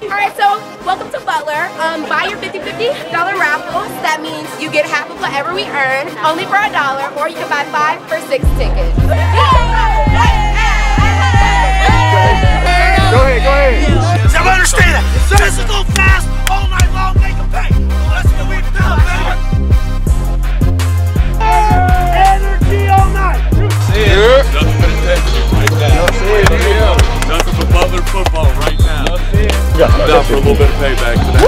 Alright, so welcome to Butler. Buy your $50 raffles. That means you get half of whatever we earn, only for $1, or you can buy 5 for 6 tickets. Go ahead. Now understand that. Physical, fast, all night long, make them pay. That's what we do, baby. Energy all night. See it. Nothing but attention right now. Nothing but Butler football right now. I'm down for a little bit of payback today.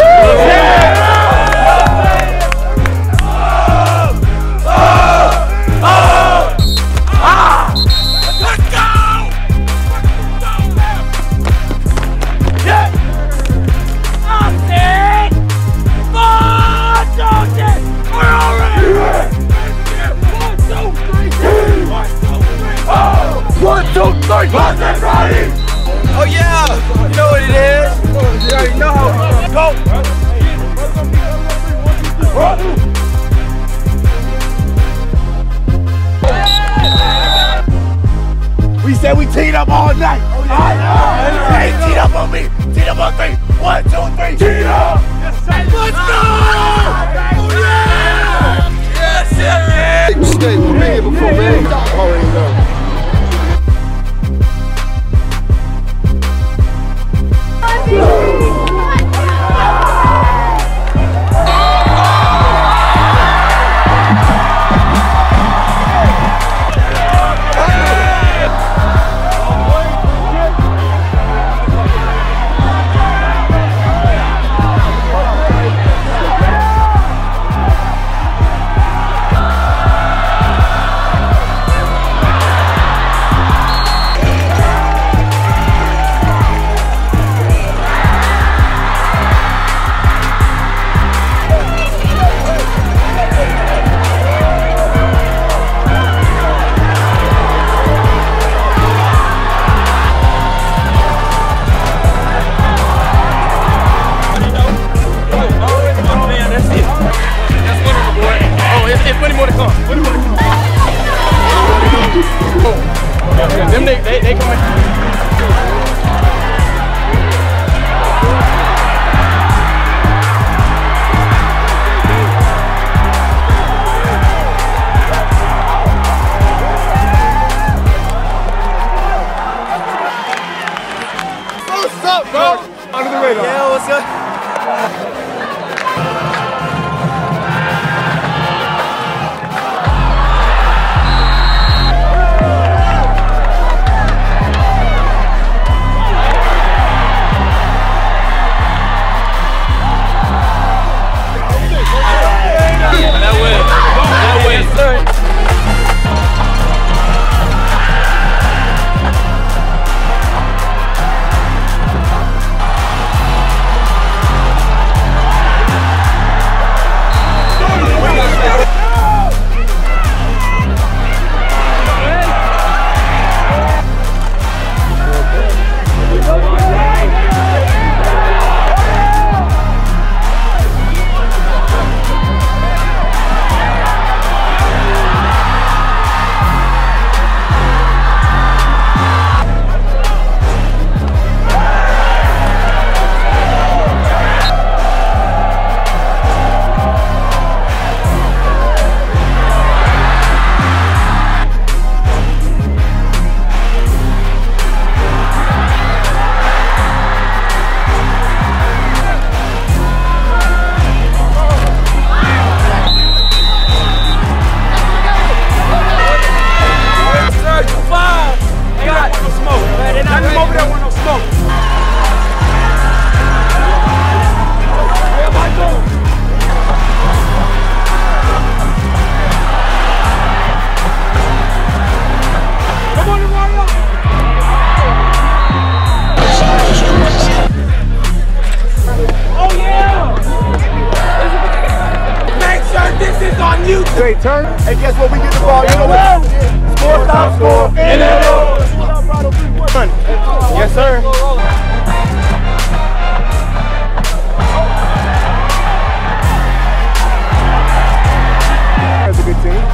Oh yeah, you know what it is. You already know how we go. We said we teed up all night. Hey, teed up on me. Teed up on 3. 1, 2, 3. Teed up. Let's go. Oh yeah. Yes, sir. Stay for me before me. Already know. They coming. What's up, bro? Under the radar. Yeah, what's up? Great turn, and guess what? We get the ball. You know what? Score, stop, score, and Yes, sir. That's a good team.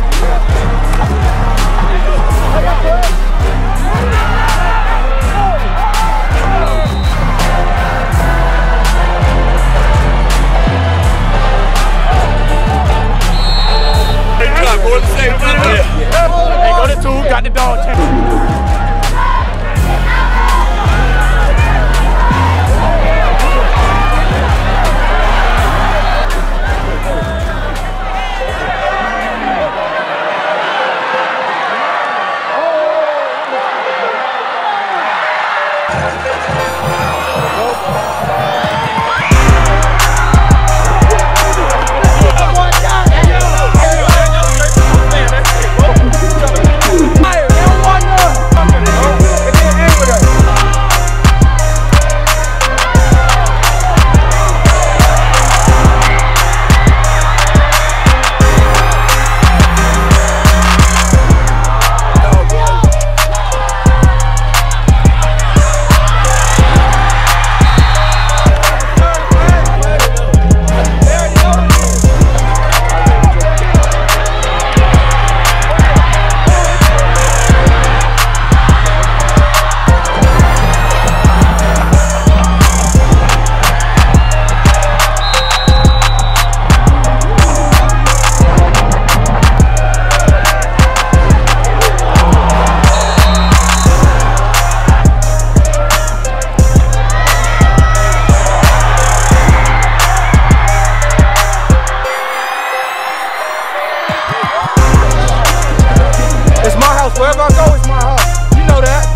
Wherever I go, it's my house. You know that.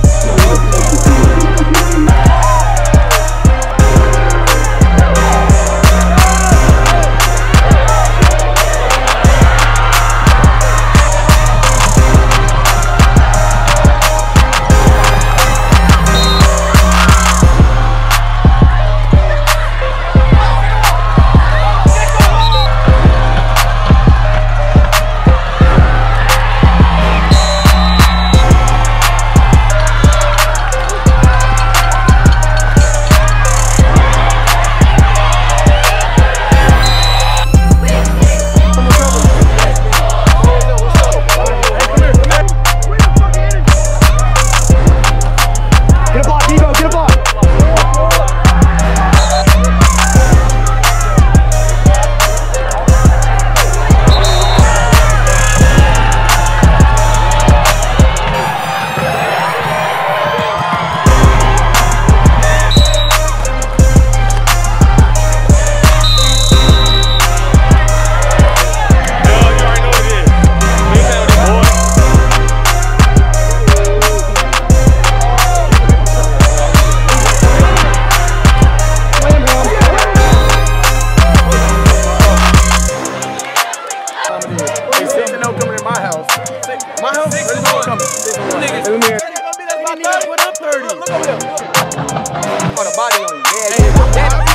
Put up 30. Look over there. Put a body on you. Yeah, yeah.